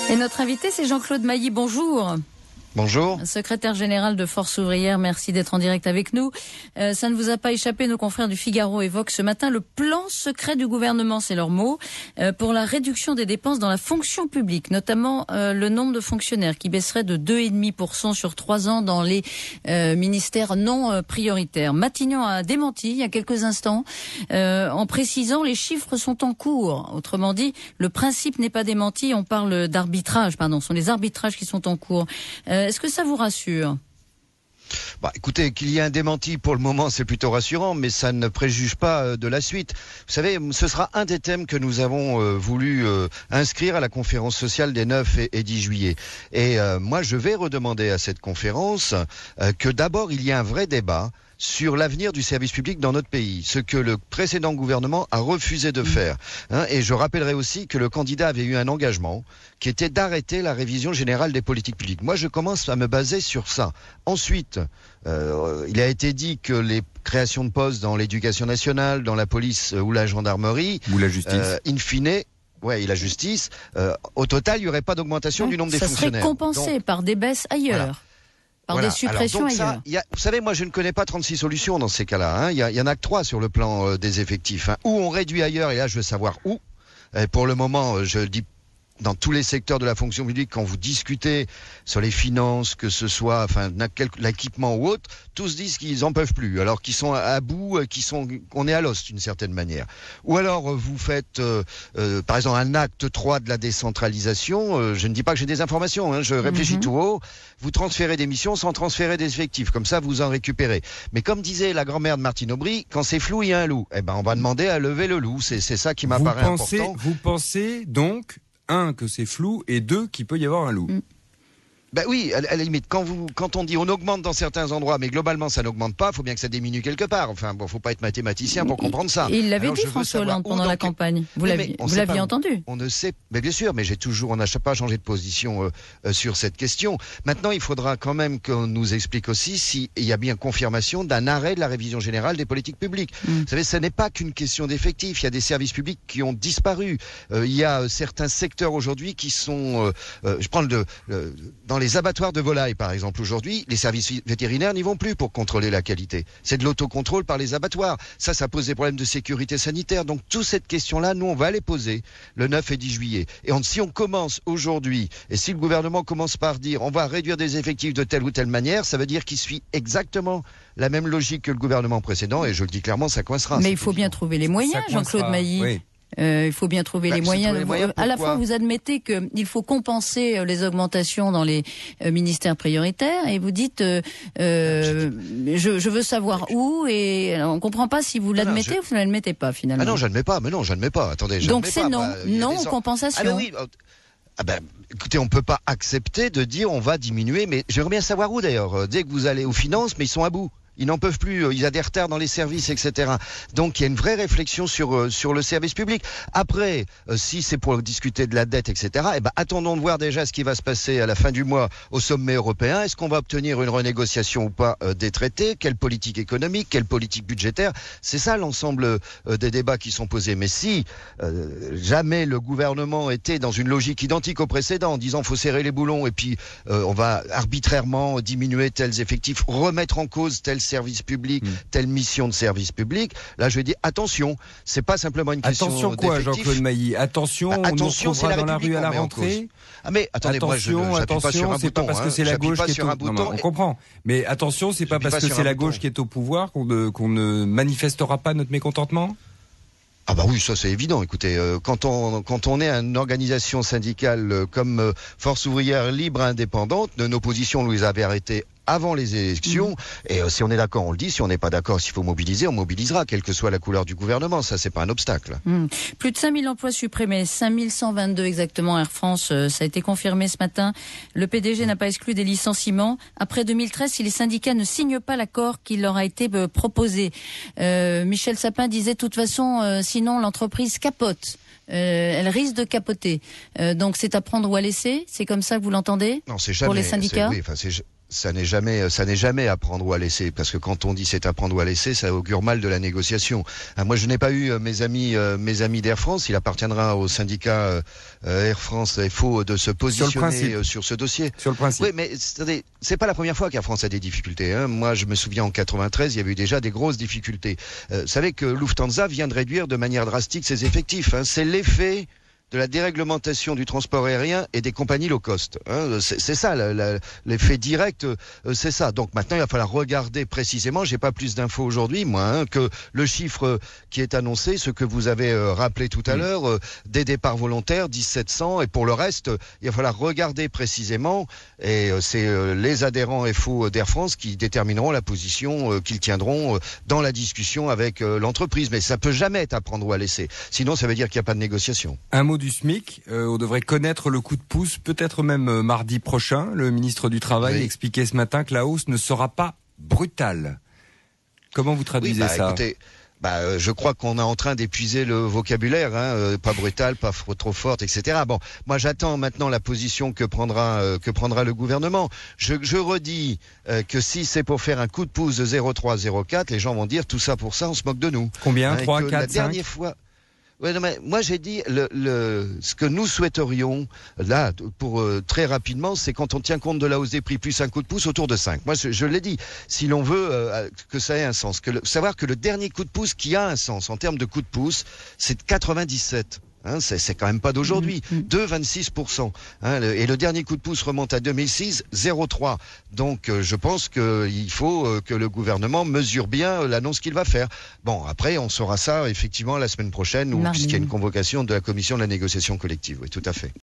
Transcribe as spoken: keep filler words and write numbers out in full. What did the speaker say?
Et notre invité, c'est Jean-Claude Mailly. Bonjour. Bonjour. Secrétaire général de Force ouvrière, merci d'être en direct avec nous. Euh, ça ne vous a pas échappé, nos confrères du Figaro évoquent ce matin le plan secret du gouvernement, c'est leur mot, euh, pour la réduction des dépenses dans la fonction publique, notamment euh, le nombre de fonctionnaires qui baisserait de deux virgule cinq pour cent sur trois ans dans les euh, ministères non euh, prioritaires. Matignon a démenti il y a quelques instants euh, en précisant les chiffres sont en cours. Autrement dit, le principe n'est pas démenti, on parle d'arbitrage, pardon, ce sont les arbitrages qui sont en cours. Euh, Est-ce que ça vous rassure ? Bah, écoutez, qu'il y ait un démenti pour le moment, c'est plutôt rassurant, mais ça ne préjuge pas euh, de la suite. Vous savez, ce sera un des thèmes que nous avons euh, voulu euh, inscrire à la conférence sociale des neuf et, et dix juillet. Et euh, moi, je vais redemander à cette conférence euh, que d'abord, il y ait un vrai débat sur l'avenir du service public dans notre pays, ce que le précédent gouvernement a refusé de faire. Hein, et je rappellerai aussi que le candidat avait eu un engagement qui était d'arrêter la révision générale des politiques publiques. Moi, je commence à me baser sur ça. Ensuite, euh, il a été dit que les créations de postes dans l'éducation nationale, dans la police ou la gendarmerie, ou la justice, euh, in fine, ouais, et la justice, euh, au total, il n'y aurait pas d'augmentation Donc, du nombre des ça fonctionnaires. Ça serait compensé Donc, par des baisses ailleurs. Voilà. Par Voilà. des suppressions Alors, donc ailleurs. Ça, y a, vous savez, moi je ne connais pas trente-six solutions dans ces cas-là. Hein. Il y, y en a que trois sur le plan euh, des effectifs. Hein. Ou on réduit ailleurs, et là je veux savoir où. Et pour le moment, je dis dans tous les secteurs de la fonction publique, quand vous discutez sur les finances, que ce soit enfin l'équipement ou autre, tous disent qu'ils en peuvent plus, alors qu'ils sont à bout, qu'ils sont, qu'on est à l'os d'une certaine manière. Ou alors vous faites, euh, euh, par exemple, un acte trois de la décentralisation. Euh, je ne dis pas que j'ai des informations, hein, je réfléchis mm-hmm. tout haut. Vous transférez des missions sans transférer des effectifs, comme ça vous en récupérez. Mais comme disait la grand-mère de Martine Aubry, quand c'est flou, il y a un loup. Eh ben, on va demander à lever le loup. C'est, c'est ça qui m'apparaît important. Vous pensez donc un, que c'est flou, et deux, qu'il peut y avoir un loup. Mm. Ben oui, à, à la limite, quand, vous, quand on dit on augmente dans certains endroits, mais globalement ça n'augmente pas, il faut bien que ça diminue quelque part. Enfin, bon, faut pas être mathématicien pour comprendre ça. Et il l'avait dit, François Hollande, pendant la campagne. Vous oui, l'aviez, vous l'aviez entendu. On ne sait, mais bien sûr, mais j'ai toujours, on n'a pas changé de position euh, euh, sur cette question. Maintenant, il faudra quand même qu'on nous explique aussi s'il y a bien confirmation d'un arrêt de la révision générale des politiques publiques. Mm. Vous savez, ce n'est pas qu'une question d'effectifs. Il y a des services publics qui ont disparu. Euh, il y a euh, certains secteurs aujourd'hui qui sont, euh, euh, je prends le, le dans les abattoirs de volailles, par exemple, aujourd'hui, les services vétérinaires n'y vont plus pour contrôler la qualité. C'est de l'autocontrôle par les abattoirs. Ça, ça pose des problèmes de sécurité sanitaire. Donc, toute cette question-là, nous, on va les poser le neuf et dix juillet. Et on, si on commence aujourd'hui, et si le gouvernement commence par dire on va réduire des effectifs de telle ou telle manière, ça veut dire qu'il suit exactement la même logique que le gouvernement précédent. Et je le dis clairement, ça coincera. Mais il faut bien trouver les moyens, Jean-Claude Mailly. Oui. Euh, il faut bien trouver bah, les moyens. Les moyens à la fois, vous admettez qu'il faut compenser les augmentations dans les euh, ministères prioritaires, et vous dites, euh, euh, je, je veux savoir où, et alors, on ne comprend pas si vous l'admettez non, non, je... ou vous ne l'admettez pas finalement. Ah non, j'admets pas. Mais non, j'admets pas. Attendez, donc c'est pas. non, bah, non aux compensations. Ah, bah oui. Ah ben, écoutez, on ne peut pas accepter de dire on va diminuer, mais j'aimerais bien savoir où d'ailleurs. Dès que vous allez aux finances, mais ils sont à bout. Ils n'en peuvent plus, il y a des retards dans les services, et cetera. Donc il y a une vraie réflexion sur euh, sur le service public. Après, euh, si c'est pour discuter de la dette, et cetera, eh ben attendons de voir déjà ce qui va se passer à la fin du mois au sommet européen. Est-ce qu'on va obtenir une renégociation ou pas euh, des traités ? Quelle politique économique ? Quelle politique budgétaire ? C'est ça l'ensemble euh, des débats qui sont posés. Mais si euh, jamais le gouvernement était dans une logique identique au précédent, en disant faut serrer les boulons et puis euh, on va arbitrairement diminuer tels effectifs, remettre en cause tels service public, mmh. telle mission de service public, là je vais dire attention, c'est pas simplement une question attention quoi, Jean-Claude Mailly, attention, bah, attention, on nous retrouvera dans la rue à la rentrée. Ah mais attendez, attention, moi je attention, c'est pas parce que c'est la gauche qui est au pouvoir. On comprend. Mais attention, c'est pas parce que c'est la gauche qui est au pouvoir qu'on ne, qu'on ne manifestera pas notre mécontentement. Ah bah oui, ça c'est évident. Écoutez, euh, quand on quand on est une organisation syndicale euh, comme euh, Force ouvrière libre et indépendante, de nos positions, nous les avait arrêtées avant les élections. Mmh. Et euh, si on est d'accord, on le dit. Si on n'est pas d'accord, s'il faut mobiliser, on mobilisera, quelle que soit la couleur du gouvernement. Ça, c'est pas un obstacle. Mmh. Plus de cinq mille emplois supprimés, cinq mille cent vingt-deux exactement. Air France, euh, ça a été confirmé ce matin. Le P D G mmh. n'a pas exclu des licenciements. Après deux mille treize, si les syndicats ne signent pas l'accord qui leur a été euh, proposé. Euh, Michel Sapin disait, de toute façon, euh, sinon l'entreprise capote. Euh, elle risque de capoter. Euh, donc c'est à prendre ou à laisser. C'est comme ça que vous l'entendez ? Non, c'est jamais. Pour les syndicats ? C'est, oui, enfin, c'est, Ça n'est jamais, ça n'est jamais à prendre ou à laisser, parce que quand on dit c'est à prendre ou à laisser, ça augure mal de la négociation. Ah, moi, je n'ai pas eu euh, mes amis, euh, mes amis d'Air France. Il appartiendra au syndicat euh, Air France F O de se positionner sur, euh, sur ce dossier. Sur le principe. Oui, mais c'est, c'est pas la première fois qu'Air France a des difficultés. Hein. Moi, je me souviens en quatre-vingt-treize, il y avait eu déjà des grosses difficultés. Euh, vous savez que Lufthansa vient de réduire de manière drastique ses effectifs. Hein. C'est l'effet de la déréglementation du transport aérien et des compagnies low cost. Hein, c'est, c'est ça, la, la, l'effet direct, euh, c'est ça. Donc maintenant, il va falloir regarder précisément, j'ai pas plus d'infos aujourd'hui, moi, hein, que le chiffre qui est annoncé, ce que vous avez euh, rappelé tout à mmh. l'heure, euh, des départs volontaires, dix-sept cents, et pour le reste, euh, il va falloir regarder précisément, et euh, c'est euh, les adhérents F O d'Air France qui détermineront la position euh, qu'ils tiendront euh, dans la discussion avec euh, l'entreprise. Mais ça peut jamais être à prendre ou à laisser. Sinon, ça veut dire qu'il n'y a pas de négociation. Un mot du SMIC, euh, on devrait connaître le coup de pouce peut-être même euh, mardi prochain. Le ministre du Travail oui. expliquait ce matin que la hausse ne sera pas brutale. Comment vous traduisez oui, bah, ça écoutez, bah, euh, je crois qu'on est en train d'épuiser le vocabulaire, hein, euh, pas brutal, pas f- trop forte, et cetera. Bon, moi j'attends maintenant la position que prendra euh, que prendra le gouvernement. Je, je redis euh, que si c'est pour faire un coup de pouce de zéro virgule trois, zéro virgule quatre, les gens vont dire tout ça pour ça, on se moque de nous. Combien hein, trois, quatre, la cinq dernière fois. Ouais, non, mais moi j'ai dit le, le ce que nous souhaiterions là pour euh, très rapidement, c'est quand on tient compte de la hausse des prix plus un coup de pouce autour de cinq. Moi je, je l'ai dit, si l'on veut euh, que ça ait un sens, que le, savoir que le dernier coup de pouce qui a un sens en termes de coup de pouce, c'est de quatre-vingt-dix-sept. Hein, c'est, c'est quand même pas d'aujourd'hui. Mmh, mmh. deux virgule vingt-six pour cent. Hein, le, et le dernier coup de pouce remonte à deux mille six, zéro virgule trois. Donc euh, je pense qu'il faut euh, que le gouvernement mesure bien euh, l'annonce qu'il va faire. Bon, après, on saura ça effectivement la semaine prochaine, ou puisqu'il y a une convocation de la commission de la négociation collective. Oui, tout à fait.